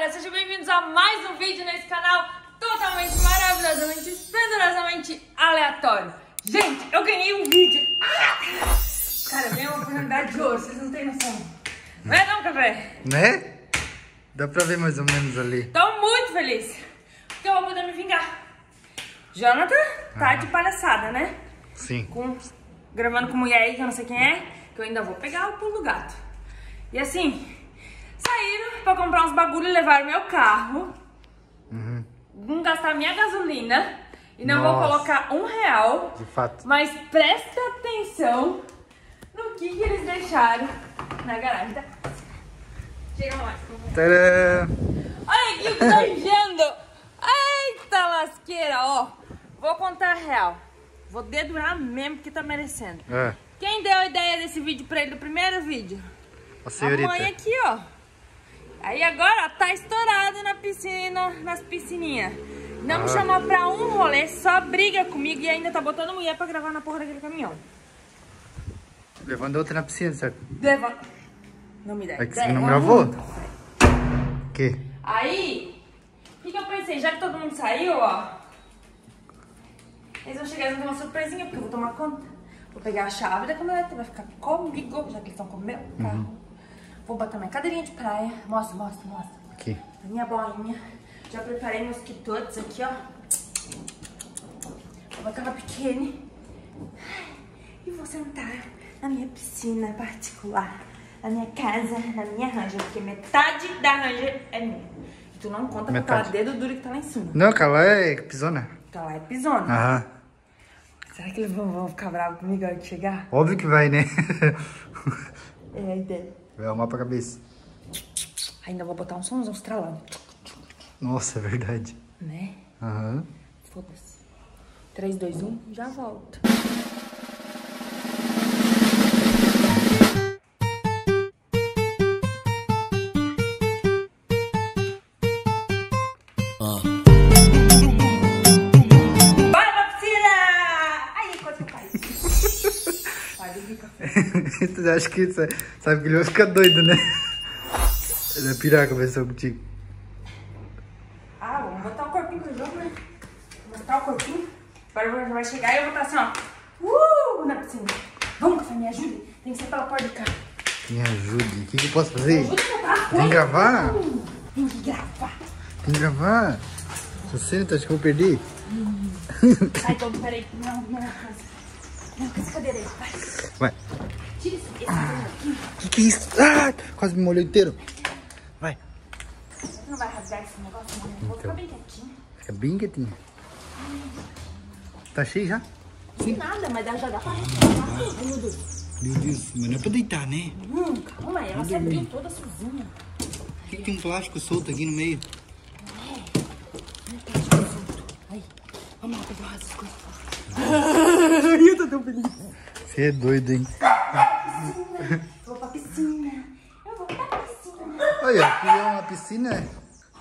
galera, sejam bem-vindos a mais um vídeo nesse canal totalmente maravilhosamente, esplendorosamente aleatório. Gente, eu ganhei um vídeo. Cara, eu ganhei uma oportunidade de ouro, vocês não têm noção. Não é não, Café? Né? Dá pra ver mais ou menos ali. Tô muito feliz, porque eu vou poder me vingar. Jonathan tá de palhaçada, né? Sim. Gravando com mulher aí que eu não sei quem é, que eu ainda vou pegar o pulo do gato. E assim, saíram pra comprar uns bagulho e levar meu carro. Não gastar minha gasolina. E não vou colocar R$1. De fato. Mas presta atenção no que eles deixaram na garagem. Tá? Chega mais. Tcharam! Olha aqui o que tá enchendo. Eita lasqueira, ó. Vou contar a real. Vou dedurar mesmo porque tá merecendo. É. Quem deu a ideia desse vídeo pra ele, do primeiro vídeo? A senhorita. A mãe aqui, ó. Aí agora, ó, tá estourado na piscina, nas piscininhas. Não me chamou pra um rolê, só briga comigo e ainda tá botando mulher pra gravar na porra daquele caminhão. Levando outra na piscina, certo? Leva. Não me dá É que ideia. você não gravou? O quê? Aí, o que eu pensei? Já que todo mundo saiu, ó, eles vão chegar e vão ter uma surpresinha, porque eu vou tomar conta. Vou pegar a chave da caminhonete, vai ficar comigo, já que eles estão com o meu carro. Vou botar minha cadeirinha de praia. Mostra. Aqui. A minha bolinha. Já preparei meus quitutes aqui, ó. Vou botar uma pequena. E vou sentar na minha piscina particular. Na minha casa, na minha Ranger, porque metade da Ranger é minha. E tu não conta com aquela dedo duro que tá lá em cima. Não, aquela é pisona. Aquela é pisona. Aham. Será que eles vão ficar bravos comigo na hora de chegar? Óbvio que vai, né? É a ideia. Vai arrumar pra cabeça. Ainda vou botar um somzão estralando. Nossa, é verdade. Né? Aham. Foda-se. 3, 2, 1, já volto. Bora pra piscina! Aí, quase que eu caí. Vai, beber café. Tu acha que sabe que ele vai ficar doido, né? Ele vai pirar a cabeça contigo. Ah, vamos botar o corpinho pro jogo, né? Vou botar o corpinho. Agora vai chegar e eu vou estar assim, ó. Na piscina. Vamos, Café, me ajude. Tem que ser pela porta do carro. Me ajude. O que eu posso fazer? Me ajude a botar as Tem que gravar? Tem que gravar. Tem que gravar. Você tá, acha que eu vou perder? Ai, então, peraí. Não, essa cadeira aí, vai. Vai. Tira esse aqui. Que é isso? Ah, quase me molhou inteiro. Vai. Você não vai rasgar esse negócio, não? Vou ficar bem quietinho. Fica bem quietinho. Tá cheio já? Sim. Nada, mas já dá pra respirar. Ai, meu Deus. Meu Deus, mas não é pra deitar, né? Calma aí, ela se abriu toda sozinha. Por que tem um plástico solto aqui no meio? Aí, vamos lá pegar essas coisas. Eu tô tão feliz. Você é doido, hein? Vou pra piscina. Eu vou pra piscina. Olha, aqui é uma piscina.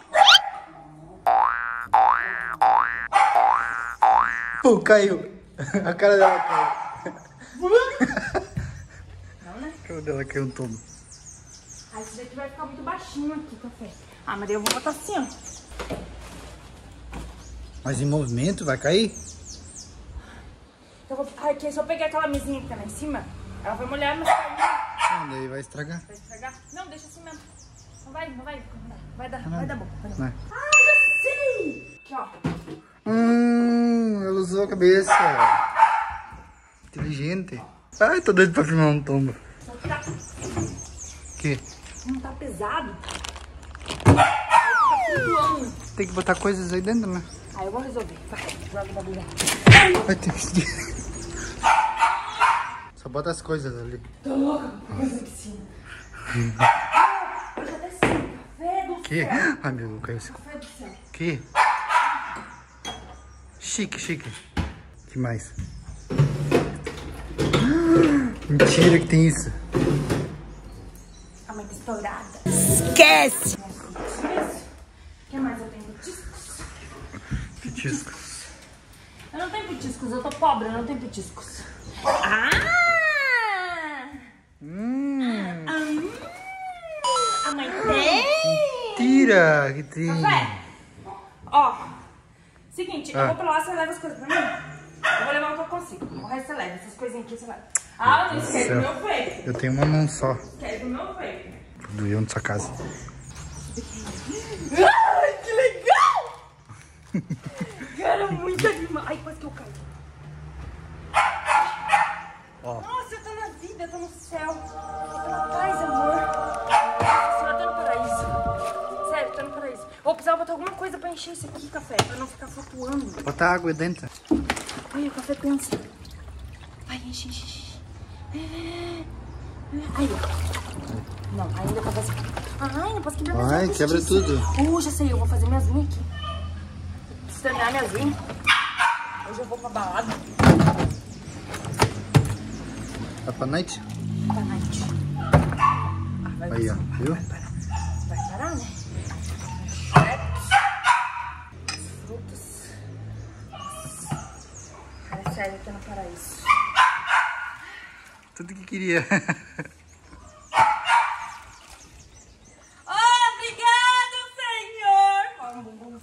Pô, caiu. A cara dela caiu. Não, né? A cara dela caiu um tombo. Ah, esse daqui vai ficar muito baixinho aqui, Café. Ah, mas daí eu vou botar assim, ó. Mas em movimento vai cair? Então, aqui, se eu pegar aquela mesinha que tá lá em cima, ela vai molhar, mas vai Não, daí vai estragar. estragar. Não, deixa assim mesmo. Não vai. Vai dar bom. Vai. Ah, já sei! Aqui, ó. Ela usou a cabeça. Inteligente. Ai, tô doido pra filmar um tombo. Só tirar. Que? Não tá pesado. Aí fica flutuando. Tem que botar coisas aí dentro, né? Aí eu vou resolver. Vai, joga o bagulho. Vai ter que... Só bota as coisas ali. Tô louca com coisa na piscina. Eu já desci. Café do Que? céu. Ai, meu Deus, caiu esse... Café do céu. Que? Chique. Que mais? Mentira que tem isso. A mãe tá estourada. Esquece! O que mais eu tenho? Petiscos? Petiscos. Eu não tenho petiscos, eu tô pobre, eu não tenho petiscos. Ah! A mãe tem! Mentira que tem. Café. Ó, seguinte, eu vou pra lá, você leva as coisas pra mim? Eu vou levar o que eu consigo. O resto você leva, essas coisinhas aqui você leva. Ah, não esquece do meu peito. Eu tenho uma mão só. Esquece do meu peito. Doeu na sua casa. Ai, que legal! Cara, muito animal. Ai, quase que eu caio. Ó. Nossa, eu tô na vida, eu tô no céu. Eu tô na paz, amor. Nossa senhora, eu tô no paraíso. Sério, eu tô no paraíso. Vou precisar botar alguma coisa pra encher isso aqui, café, pra não ficar flutuando. Bota água dentro. Ai, o café pensa. Vai, enche. Aí, ó. Não, ainda pra fazer. Ai, não posso quebrar minhas unhas. Ai, quebra tudo. Já sei, eu vou fazer minhas unhas aqui. Preciso terminar minhas unhas. Hoje eu vou pra balada. Tá pra noite? Pra night. Aí, ó, viu? Vai parar, né? Frutas. Cara, sério, eu tô no paraíso. Tudo que queria. Obrigado, Senhor! Ó, um bumbum.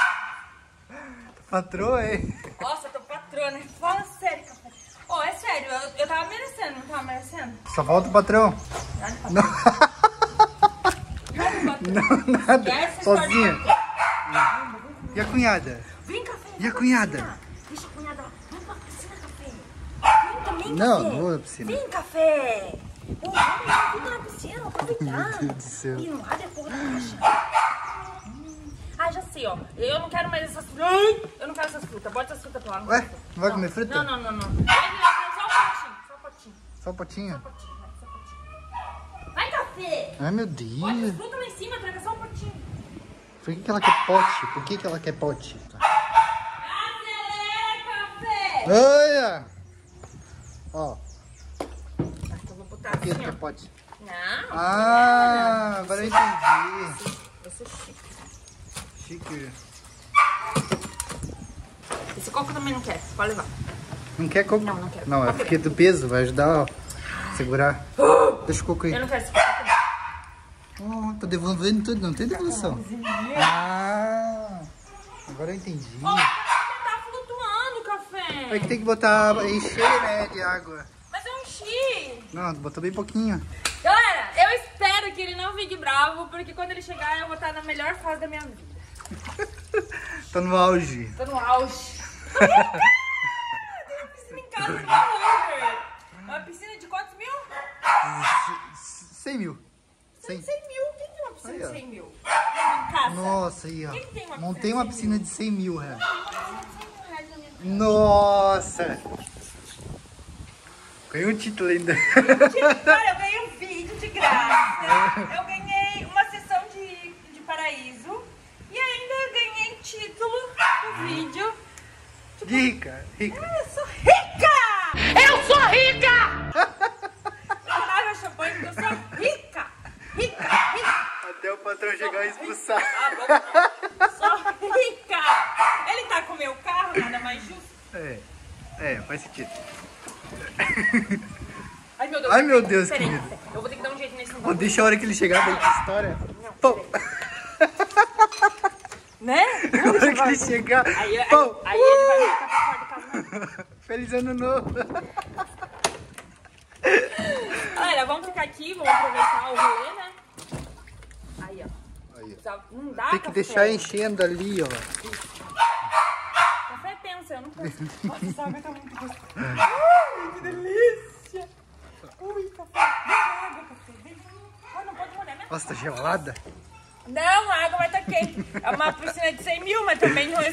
Patroa, hein? Nossa, eu tô patrona. Fala sério, café. Ó, é sério, eu tava merecendo, não tava merecendo? Só falta o patrão. Nada, patrão. Não, nada. Esquece Sozinha. a história de E a cunhada? Vem, café. E a cunhada? Piscina. Deixa a cunhada lá. Vamos pra piscina, café. Vem também, Não, café. não vou na piscina. Vem, café. Pô, vamos lá, fica na piscina, vou aproveitar. Meu Deus do céu. Ih, não abre a porra da caixa. Ah, já sei, ó. Eu não quero mais essas frutas. Eu não quero essas frutas. Bota essas frutas pra lá. Não Ué, quero. não vai comer fruta? Não. Só um potinho, só um potinho. Só um potinho? Só um potinho, vai, só um potinho. Vai, café. Ai, meu Bota as Deus. frutas lá em cima, traga só um potinho. Por que ela quer pote? Por que ela quer pote? Acelera, café. Olha! Ó, Acho que eu vou botar por que ela assim, quer ó. pote? Não. Ah, agora eu entendi. Eu sou chique. Chique. Esse coco também não quer, pode levar. Não quer coco? Não quero. Não, é porque do peso, vai ajudar a segurar. Deixa o coco aí. Eu não quero esse coco. Oh, tô devolvendo tudo, não tem devolução. Ah, agora eu entendi. Ó, tá flutuando, café. É que tem que botar, encher, né, de água. Mas eu enchi. Não, botou bem pouquinho. Galera, eu espero que ele não fique bravo, porque quando ele chegar eu vou estar na melhor fase da minha vida. Tá no auge. Tô no auge. Tem uma piscina em casa, não é? Uma piscina de quantos mil? 100 mil. 100 mil. Quem tem uma piscina Aí, ó. de 100 mil? Em casa. Nossa, aí, ó. Quem tem uma Montei uma piscina piscina de 100 mil, reais. de Nossa! Ganhei um título ainda. Cara, eu ganhei um vídeo de graça. Eu ganhei uma sessão de paraíso. E ainda ganhei título do vídeo. Rica, rica. Eu sou rica! Eu sou rica! Eu tomava meu champanhe porque eu sou rica! Rica! Até o patrão chegar e expulsar. Sou rica! Ele tá com o meu carro, nada mais justo. Faz sentido. Ai, meu Deus. Ai, meu Deus, Peraí, querido. eu vou ter que dar um jeito nesse Pô, negócio. deixa a hora que ele chegar pra essa história. Não, Pô, né? a hora que ele chegar. Aí Pô, ele vai ficar pra fora do casamento. Feliz ano novo. Galera, vamos ficar aqui, vamos aproveitar o rolê, né? Aí, ó. Aí, Não dá, tem que café. deixar enchendo ali, ó. Café pensa, eu não posso. Nossa, essa água tá muito gostosa. Ai, que delícia. Ui, café. Vem água, café. Vem. Ai, não pode molhar minha. Nossa, tá gelada. Não, a água vai estar quente. É uma piscina de 100 mil, mas também não é...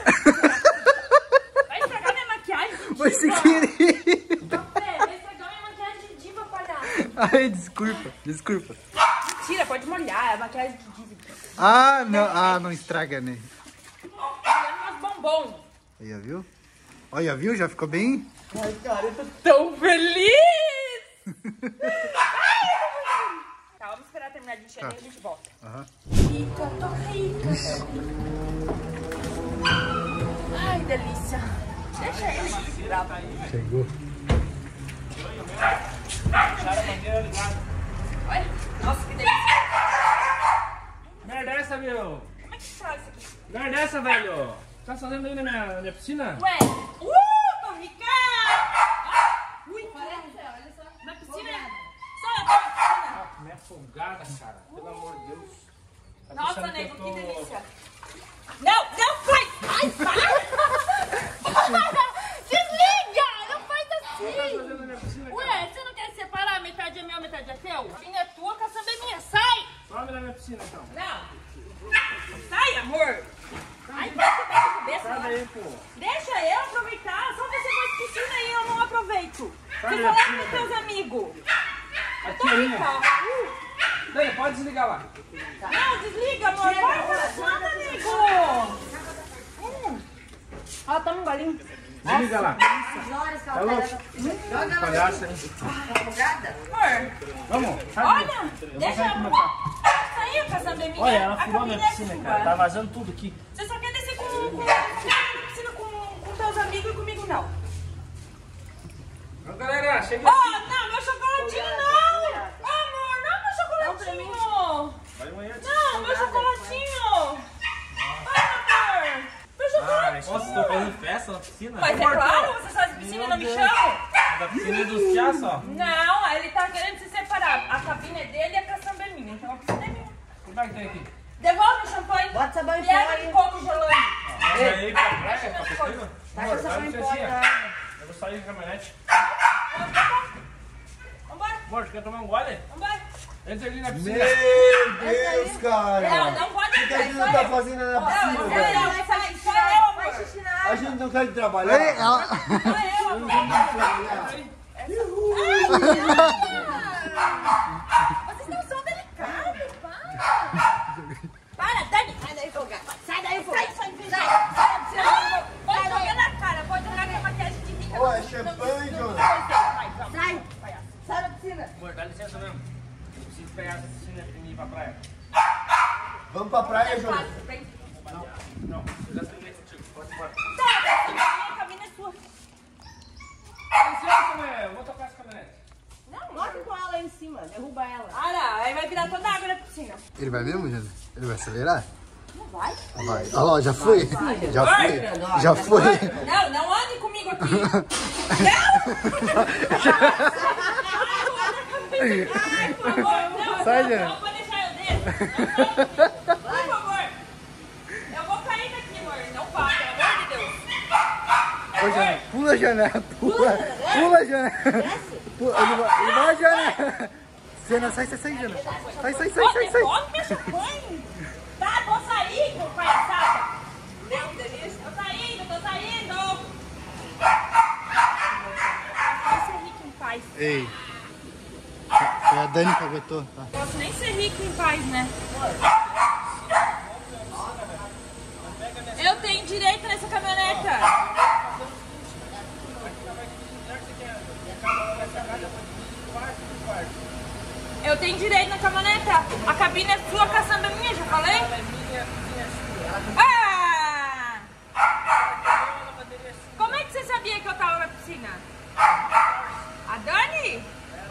Vai estragar minha maquiagem de diva. Foi sem querer. Café, vai estragar minha maquiagem de diva, palhaço. Ai, desculpa. Mentira, pode molhar, é maquiagem de diva. Ah, não estraga, né? Olhando meus bombons. Aí, ó, viu? Olha, viu? Já ficou bem? Ai, cara, eu tô tão feliz! Tá, vamos esperar terminar de encher e a gente volta. Aham. Rica, tô rica. Ai, delícia. Deixa ele bravo. Chegou. Olha, nossa, que delícia. velho. Como é que faz isso aqui? Guarda essa, velho. Tá fazendo aí na minha piscina? Ué, tô rica! Ui, olha só. Na piscina é... Só na piscina. Ah, minha folgada, cara. Pelo amor de Deus. Tá Nossa, pensando nego, eu que tô- delícia. Não, faz! Ai, para! Desliga! Não faz O que tá assim! fazendo na minha piscina, cara? Ué, você não quer separar? Metade é meu, metade é teu? A minha é tua, caçamba é minha. Sai! Some na minha piscina, então. Não! Sai, amor! Ai, vai que cabeça. Sai daí, pô. Deixa eu aproveitar. Só você faz piscina e eu não aproveito. Sai Você da fala piscina, com teus amigos. Eu Aqui, tô minha. rica. Daí, pode desligar lá. Não, desliga, amor. Vai passando, amigo. Ó, toma um golinho. Desliga lá. Tá louco? Palhaça, hein? Amor, Vamos. Sai daí. olha. Eu vou Deixa sair eu... com o meu carro. Isso aí, a caçamba é minha. Olha, ela A furou minha cabine é piscina, sua. cara. Tá vazando tudo aqui. Você só quer descer com piscina com teus amigos e comigo não. Ô, galera, cheguei Ó, aqui. não, meu chocolatinho não! Amor, não, meu chocolatinho! Vai amanhã. Não, meu chocolatinho! Ai, amor! Meu chocolatinho! Nossa, tô fazendo festa na piscina? Mas é claro, você faz piscina e não me chama? Da piscina é dos tias só. Não, ele tá querendo se separar. A cabine é dele e a caçamba é minha, então a piscina é minha. O que vai ter aqui? Devolve o champanhe. Bota sabão em E pó água de aí. coco gelando. Vai aí pra praia, Deixa pra minhas piscina? coisas. Tá Amor, com sabão dá em pó licencinha. aí. Eu vou sair com a caminhonete. Vambora, Amor, quer tomar um gole? vambora. Entra ali na Meu piscina. Deus, cara. Não pode O que a entrar, gente só não tá eu. fazendo na Não, piscina, só velho? eu, só eu, amor. A gente não quer trabalhar. Só eu, amor. Vocês não são delicados, para, Dani. Sai daí, folgada. Sai daí, folgada. Sai. Pode jogar na cara, pode jogar com a maquiagem de rica. Ô, é champanhe, Jonas. Sai. Sai da piscina. Amor, dá licença mesmo. Eu preciso pegar essa piscina e ir pra praia. Vamos pra praia, Jonas. Não, eu já terminei contigo. Pode ir embora. A cabine é sua. Dá licença, meu. Eu vou tocar essa caminhonete. Bota com ela aí em cima, derruba ela. Olha, aí vai virar toda a água na piscina. Ele vai mesmo, Jonas? Ele vai acelerar? Não vai? Vai. Olha lá, já foi. Já foi. Já foi. Não, não ande comigo aqui. Ai, por favor, não. Sai, não, Jana. não pode deixar eu descer. Por favor. Eu vou cair daqui, amor. Não vai, pelo amor de Deus. Ô, Jonas, pula, Jonas. Pula. Pula, Jonas. Pula. Ele vai, Jonas. Jonas, sai, Jonas. Sai. Devolve minha champanhe. Tá, tô saindo, palhaçada. Meu Deus, tô saindo. Posso ser rico em paz. Ei. Foi a Dani que aguentou. Tá. Posso nem ser rico em paz, né? Eu tenho direito nessa caminhoneta. Eu tenho direito na caminhoneta. A cabine é sua, a caçamba é minha, já falei? Ah! Como é que você sabia que eu tava na piscina? A Dani?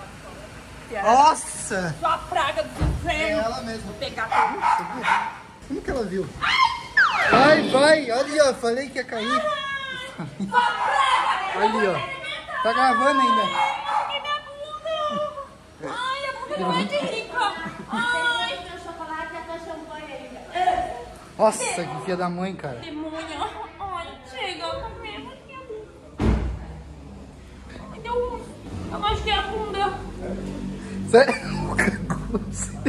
Nossa! Sua praga do É inferno. ela mesmo. Vou pegar tudo. Como que ela viu? Vai! Olha, eu falei que ia cair. Sua praga! Ali, ó. Tá gravando ainda. Ai, minha bunda! Ai, a bunda não é de rica! Ai, Meu chocolate e a tua champanhe aí. Nossa, que filha da mãe, cara. demônio! Ai, chega, tá vendo? Eu machuquei a bunda. Sério?